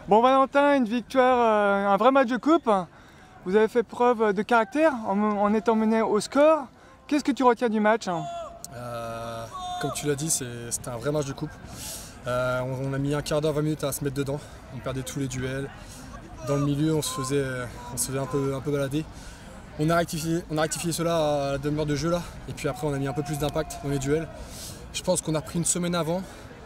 Bon Valentin, une victoire, un vrai match de coupe. Vous avez fait preuve de caractère en étant mené au score. Qu'est-ce que tu retiens du match? Comme tu l'as dit, c'était un vrai match de coupe. On a mis un quart d'heure, 20 minutes à se mettre dedans. On perdait tous les duels. Dans le milieu, on se faisait un peu balader. On a rectifié cela à la demi-heure de jeu là. Et puis après, on a mis un peu plus d'impact dans les duels. Je pense qu'on a pris une semaine avant.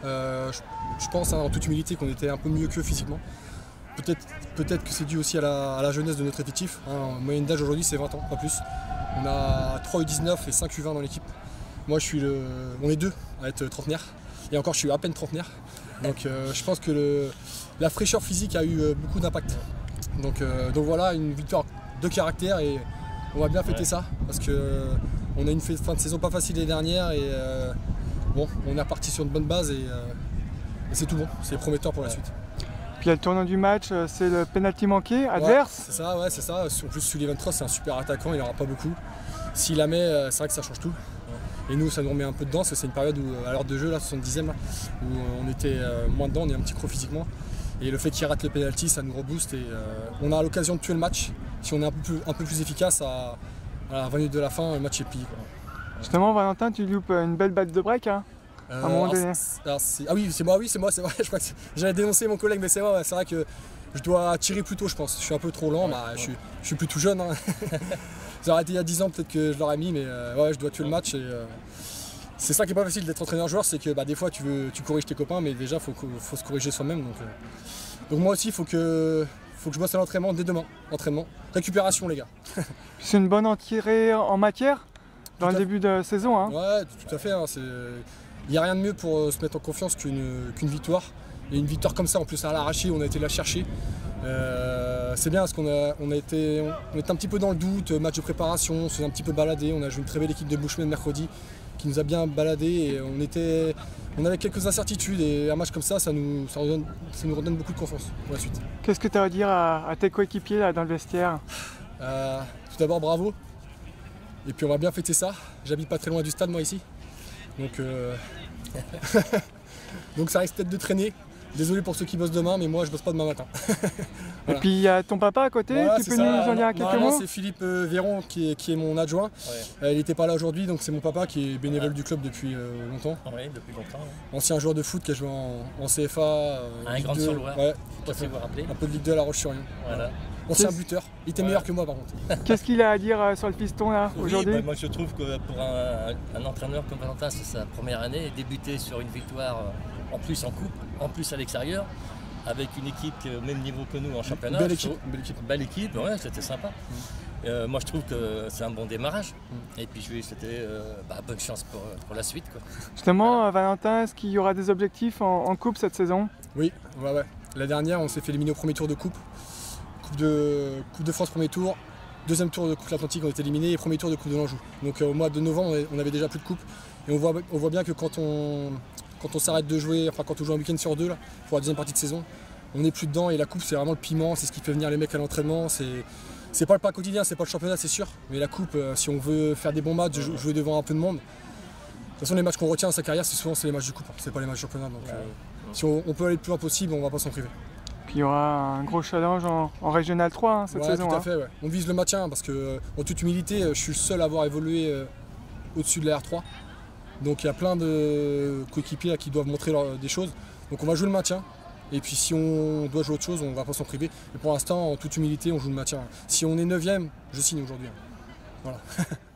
Je pense en toute humilité qu'on était un peu mieux qu'eux physiquement. Peut-être que c'est dû aussi à la jeunesse de notre effectif. En moyenne d'âge aujourd'hui c'est 20 ans, pas plus. On a 3 U19 et 5 U20 dans l'équipe. Moi on est deux à être trentenaires. Et encore je suis à peine trentenaire. Donc je pense que la fraîcheur physique a eu beaucoup d'impact. Donc voilà, une victoire de caractère et on va bien fêter ça. Parce qu'on a une fin de saison pas facile l'année dernière et bon, on est reparti sur une bonne base et c'est tout bon, c'est prometteur pour la suite. Puis il y a le tournant du match, c'est le penalty manqué adverse. Ouais, c'est ça. En plus, Sullivan Trost, c'est un super attaquant, il n'en aura pas beaucoup. S'il la met, c'est vrai que ça change tout. Et nous, ça nous remet un peu dedans, c'est une période où, à l'heure de jeu, là, 70e, là, où on était moins dedans, on est un petit creux physiquement. Et le fait qu'il rate le penalty, ça nous rebooste et on a l'occasion de tuer le match. Si on est un peu plus efficace, à la 20 minutes de la fin, le match est plié. Justement, Valentin, tu loupes une belle balle de break à un moment donné. Ah oui, c'est moi, c'est vrai. Je crois que j'allais dénoncer mon collègue, mais c'est moi. C'est vrai que je dois tirer plus tôt, je pense. Je suis un peu trop lent, je suis plus tout jeune. Hein. Ça aurait été il y a 10 ans, peut-être que je l'aurais mis, mais ouais, je dois tuer le match. C'est ça qui est pas facile d'être entraîneur-joueur, c'est que des fois tu corriges tes copains, mais déjà faut se corriger soi-même. Donc moi aussi, il faut que je bosse à l'entraînement dès demain. Entraînement, récupération, les gars. C'est une bonne entrée en matière dans le début de saison. Hein. Ouais, tout à fait. Hein, il n'y a rien de mieux pour se mettre en confiance qu'une victoire. Et une victoire comme ça, en plus à l'arraché, on a été la chercher. C'est bien parce on était un petit peu dans le doute, match de préparation, on s'est un petit peu baladé. On a joué une très belle équipe de Bushman mercredi qui nous a bien baladé. Et on avait quelques incertitudes et un match comme ça, ça nous redonne beaucoup de confiance pour la suite. Qu'est-ce que tu as à dire à tes coéquipiers là, dans le vestiaire? Tout d'abord, bravo. Et puis on va bien fêter ça. J'habite pas très loin du stade moi ici. Donc ça risque peut-être de traîner. Désolé pour ceux qui bossent demain, mais moi je bosse pas demain matin. Voilà. Et puis il y a ton papa à côté, voilà, tu peux nous en dire quelques mots? C'est Philippe Véron qui est mon adjoint. Ouais. Il n'était pas là aujourd'hui, donc c'est mon papa qui est bénévole du club depuis longtemps. Oui, depuis longtemps. Ouais. Ancien joueur de foot qui a joué en CFA. Un grand sur-Loire, ouais, vous rappeler. Un peu de Ligue 2 à La Roche-sur-Yon. Voilà. Ancien buteur, il était meilleur que moi par contre. Qu'est-ce qu'il a à dire sur le piston là aujourd'hui? Moi je trouve que pour un entraîneur comme Valentin, c'est sa première année, débuter sur une victoire en plus en coupe, en plus à l'extérieur, avec une équipe au même niveau que nous en championnat. Belle équipe, ouais, c'était sympa. Moi je trouve que c'est un bon démarrage. Et puis je lui ai souhaité bonne chance pour la suite. Quoi. Justement, Valentin, est-ce qu'il y aura des objectifs en coupe cette saison? Oui, ouais. La dernière, on s'est fait éliminer au premier tour de coupe. Coupe de France premier tour, deuxième tour de Coupe de l'Atlantique on était éliminé et premier tour de Coupe de l'Anjou. Donc au mois de novembre on avait déjà plus de coupe et on voit bien que quand on s'arrête de jouer, enfin quand on joue un week-end sur deux là, pour la deuxième partie de saison, on n'est plus dedans et la coupe c'est vraiment le piment, c'est ce qui fait venir les mecs à l'entraînement. C'est pas le pas quotidien, c'est pas le championnat c'est sûr, mais la coupe si on veut faire des bons matchs, jouer devant un peu de monde. De toute façon les matchs qu'on retient dans sa carrière c'est souvent les matchs de coupe, c'est pas les matchs de championnat. Donc si on peut aller le plus loin possible, on va pas s'en priver. Puis il y aura un gros challenge en Régional 3 cette saison. Tout à fait, ouais. On vise le maintien parce que, en toute humilité, je suis le seul à avoir évolué au-dessus de la R3. Donc il y a plein de coéquipiers qui doivent montrer des choses. Donc on va jouer le maintien. Et puis si on doit jouer autre chose, on ne va pas s'en priver. Mais pour l'instant, en toute humilité, on joue le maintien. Si on est 9e, je signe aujourd'hui. Voilà.